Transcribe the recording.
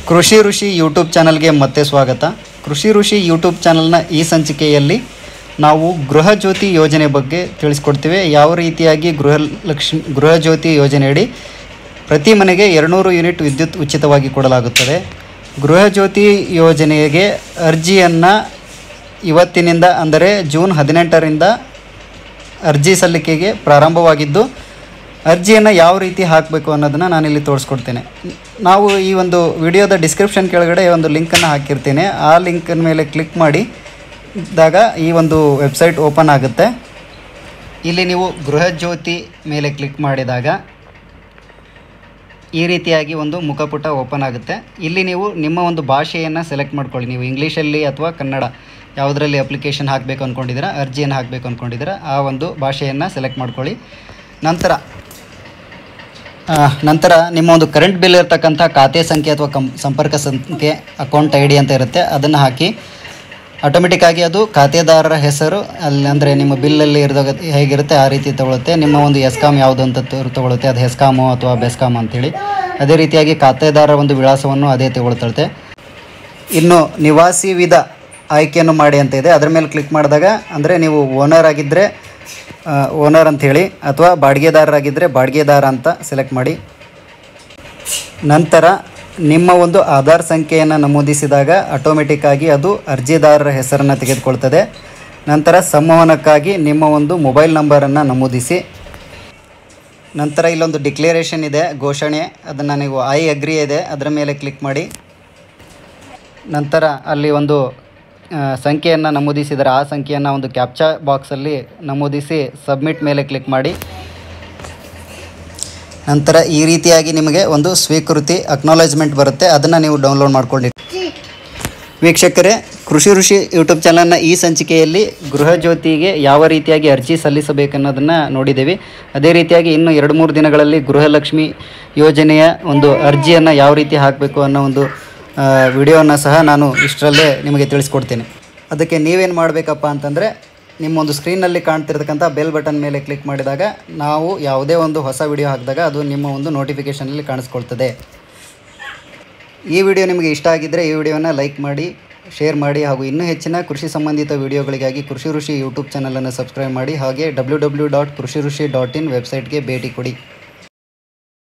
ಕೃಷಿ ಋಷಿ ಯೂಟ್ಯೂಬ್ ಚಾನಲ್ಗೆ ಮತ್ತೆ ಸ್ವಾಗತ. ಕೃಷಿ ಋಷಿ ಯೂಟ್ಯೂಬ್ ಚಾನಲ್ನ ಈ ಸಂಚಿಕೆಯಲ್ಲಿ ನಾವು ಗೃಹ ಜ್ಯೋತಿ ಯೋಜನೆ ಬಗ್ಗೆ ತಿಳಿಸ್ಕೊಡ್ತೀವಿ. ಯಾವ ರೀತಿಯಾಗಿ ಗೃಹ ಜ್ಯೋತಿ ಯೋಜನೆಯಡಿ ಪ್ರತಿ ಮನೆಗೆ 200 ಯೂನಿಟ್ ವಿದ್ಯುತ್ ಉಚಿತವಾಗಿ ಕೊಡಲಾಗುತ್ತದೆ. ಗೃಹ ಜ್ಯೋತಿ ಯೋಜನೆಗೆ ಅರ್ಜಿಯನ್ನು ಇವತ್ತಿನಿಂದ ಅಂದರೆ ಜೂನ್ 18ರಿಂದ ಅರ್ಜಿ ಸಲ್ಲಿಕೆಗೆ ಪ್ರಾರಂಭವಾಗಿದ್ದು, ಅರ್ಜಿಯನ್ನು ಯಾವ ರೀತಿ ಹಾಕಬೇಕು ಅನ್ನೋದನ್ನು ನಾನಿಲ್ಲಿ ತೋರಿಸ್ಕೊಡ್ತೇನೆ. ನಾವು ಈ ಒಂದು ವಿಡಿಯೋದ ಡಿಸ್ಕ್ರಿಪ್ಷನ್ ಕೆಳಗಡೆ ಒಂದು ಲಿಂಕನ್ನು ಹಾಕಿರ್ತೇನೆ. ಆ ಲಿಂಕಿನ ಮೇಲೆ ಕ್ಲಿಕ್ ಮಾಡಿದಾಗ ಈ ಒಂದು ವೆಬ್ಸೈಟ್ ಓಪನ್ ಆಗುತ್ತೆ. ಇಲ್ಲಿ ನೀವು ಗೃಹ ಜ್ಯೋತಿ ಮೇಲೆ ಕ್ಲಿಕ್ ಮಾಡಿದಾಗ ಈ ರೀತಿಯಾಗಿ ಒಂದು ಮುಖಪುಟ ಓಪನ್ ಆಗುತ್ತೆ. ಇಲ್ಲಿ ನೀವು ನಿಮ್ಮ ಒಂದು ಭಾಷೆಯನ್ನು ಸೆಲೆಕ್ಟ್ ಮಾಡ್ಕೊಳ್ಳಿ. ನೀವು ಇಂಗ್ಲೀಷಲ್ಲಿ ಅಥವಾ ಕನ್ನಡ ಯಾವುದರಲ್ಲಿ ಅಪ್ಲಿಕೇಶನ್ ಹಾಕಬೇಕು ಅಂದ್ಕೊಂಡಿದ್ದೀರಾ, ಅರ್ಜಿಯನ್ನು ಹಾಕಬೇಕು ಅಂದ್ಕೊಂಡಿದ್ದೀರಾ ಆ ಒಂದು ಭಾಷೆಯನ್ನು ಸೆಲೆಕ್ಟ್ ಮಾಡ್ಕೊಳ್ಳಿ. ನಂತರ ನಿಮ್ಮ ಒಂದು ಕರೆಂಟ್ ಬಿಲ್ ಇರತಕ್ಕಂಥ ಖಾತೆ ಸಂಖ್ಯೆ ಅಥವಾ ಸಂಪರ್ಕ ಸಂಖ್ಯೆ, ಅಕೌಂಟ್ ID ಅಂತ ಇರುತ್ತೆ, ಅದನ್ನು ಹಾಕಿ ಆಟೋಮೆಟಿಕ್ಕಾಗಿ ಅದು ಖಾತೆದಾರರ ಹೆಸರು ಅಲ್ಲಿ ಅಂದರೆ ನಿಮ್ಮ ಬಿಲ್ಲಲ್ಲಿ ಇರೋದಾಗ ಹೇಗಿರುತ್ತೆ ಆ ರೀತಿ ತೊಗೊಳುತ್ತೆ. ನಿಮ್ಮ ಒಂದು ಎಸ್ಕಾಮ್ ಯಾವುದು ಅಂತ ತೊಗೊಳುತ್ತೆ, ಅದು ಹೆಸ್ಕಾಮು ಅಥವಾ ಬೆಸ್ಕಾಮ್ ಅಂಥೇಳಿ. ಅದೇ ರೀತಿಯಾಗಿ ಖಾತೆದಾರರ ಒಂದು ವಿಳಾಸವನ್ನು ಅದೇ ತೊಗೊಳ್ತಳುತ್ತೆ. ಇನ್ನು ನಿವಾಸಿ ವಿಧ ಆಯ್ಕೆಯನ್ನು ಮಾಡಿ ಅಂತ ಇದೆ, ಅದರ ಮೇಲೆ ಕ್ಲಿಕ್ ಮಾಡಿದಾಗ ಅಂದರೆ ನೀವು ಓನರ್ ಆಗಿದ್ದರೆ ಓನರ್ ಅಂಥೇಳಿ ಅಥವಾ ಬಾಡಿಗೆದಾರರಾಗಿದ್ದರೆ ಬಾಡಿಗೆದಾರ ಅಂತ ಸೆಲೆಕ್ಟ್ ಮಾಡಿ. ನಂತರ ನಿಮ್ಮ ಒಂದು ಆಧಾರ್ ಸಂಖ್ಯೆಯನ್ನು ನಮೂದಿಸಿದಾಗ ಆಟೋಮೆಟಿಕ್ಕಾಗಿ ಅದು ಅರ್ಜಿದಾರರ ಹೆಸರನ್ನು ತೆಗೆದುಕೊಳ್ತದೆ. ನಂತರ ಸಂವಹನಕ್ಕಾಗಿ ನಿಮ್ಮ ಒಂದು ಮೊಬೈಲ್ ನಂಬರನ್ನು ನಮೂದಿಸಿ. ನಂತರ ಇಲ್ಲೊಂದು ಡಿಕ್ಲೇರೇಷನ್ ಇದೆ, ಘೋಷಣೆ, ಅದನ್ನು ನೀವು ಐ ಅಗ್ರಿ ಇದೆ ಅದರ ಮೇಲೆ ಕ್ಲಿಕ್ ಮಾಡಿ. ನಂತರ ಅಲ್ಲಿ ಒಂದು ಸಂಖ್ಯೆಯನ್ನು ನಮೂದಿಸಿದರೆ ಆ ಸಂಖ್ಯೆಯನ್ನು ಒಂದು ಕ್ಯಾಪ್ಚಾ ಬಾಕ್ಸಲ್ಲಿ ನಮೂದಿಸಿ ಸಬ್ಮಿಟ್ ಮೇಲೆ ಕ್ಲಿಕ್ ಮಾಡಿ. ನಂತರ ಈ ರೀತಿಯಾಗಿ ನಿಮಗೆ ಒಂದು ಸ್ವೀಕೃತಿ ಅಕ್ನಾಲೇಜ್ಮೆಂಟ್ ಬರುತ್ತೆ, ಅದನ್ನು ನೀವು ಡೌನ್ಲೋಡ್ ಮಾಡ್ಕೊಳ್ಳಿ. ವೀಕ್ಷಕರೇ, ಕೃಷಿ ಋಷಿ ಯೂಟ್ಯೂಬ್ ಚಾನಲ್ನ ಈ ಸಂಚಿಕೆಯಲ್ಲಿ ಗೃಹ ಜ್ಯೋತಿಗೆ ಯಾವ ರೀತಿಯಾಗಿ ಅರ್ಜಿ ಸಲ್ಲಿಸಬೇಕನ್ನೋದನ್ನು ನೋಡಿದ್ದೇವೆ. ಅದೇ ರೀತಿಯಾಗಿ ಇನ್ನು 2-3 ದಿನಗಳಲ್ಲಿ ಗೃಹಲಕ್ಷ್ಮಿ ಯೋಜನೆಯ ಒಂದು ಅರ್ಜಿಯನ್ನು ಯಾವ ರೀತಿ ಹಾಕಬೇಕು ಅನ್ನೋ ಒಂದು ವಿಡಿಯೋನ ಸಹ ನಾನು ಇಷ್ಟರಲ್ಲೇ ನಿಮಗೆ ತಿಳಿಸ್ಕೊಡ್ತೇನೆ. ಅದಕ್ಕೆ ನೀವೇನು ಮಾಡಬೇಕಪ್ಪ ಅಂತಂದರೆ, ನಿಮ್ಮ ಒಂದು ಸ್ಕ್ರೀನಲ್ಲಿ ಕಾಣ್ತಿರ್ತಕ್ಕಂಥ ಬೆಲ್ ಬಟನ್ ಮೇಲೆ ಕ್ಲಿಕ್ ಮಾಡಿದಾಗ ನಾವು ಯಾವುದೇ ಒಂದು ಹೊಸ ವಿಡಿಯೋ ಹಾಕಿದಾಗ ಅದು ನಿಮ್ಮ ಒಂದು ನೋಟಿಫಿಕೇಷನಲ್ಲಿ ಕಾಣಿಸ್ಕೊಳ್ತದೆ. ಈ ವಿಡಿಯೋ ನಿಮಗೆ ಇಷ್ಟ ಆಗಿದ್ದರೆ ಈ ವಿಡಿಯೋನ ಲೈಕ್ ಮಾಡಿ, ಶೇರ್ ಮಾಡಿ, ಹಾಗೂ ಇನ್ನೂ ಹೆಚ್ಚಿನ ಕೃಷಿ ಸಂಬಂಧಿತ ವಿಡಿಯೋಗಳಿಗಾಗಿ ಕೃಷಿ ಋಷಿ ಯೂಟ್ಯೂಬ್ ಚಾನಲನ್ನು ಸಬ್ಸ್ಕ್ರೈಬ್ ಮಾಡಿ. ಹಾಗೆ www.krushirushi.in ವೆಬ್ಸೈಟ್ಗೆ ಭೇಟಿ ಕೊಡಿ.